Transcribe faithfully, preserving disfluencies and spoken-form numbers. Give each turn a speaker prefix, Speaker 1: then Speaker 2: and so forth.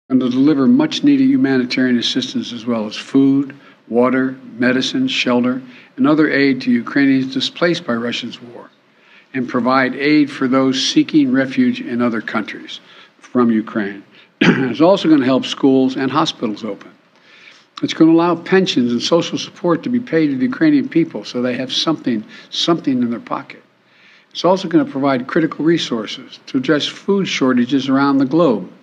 Speaker 1: and to deliver much-needed humanitarian assistance as well as food, water, medicine, shelter, and other aid to Ukrainians displaced by Russia's war, and provide aid for those seeking refuge in other countries from Ukraine. It's also going to help schools and hospitals open. It's going to allow pensions and social support to be paid to the Ukrainian people so they have something, something in their pocket. It's also going to provide critical resources to address food shortages around the globe.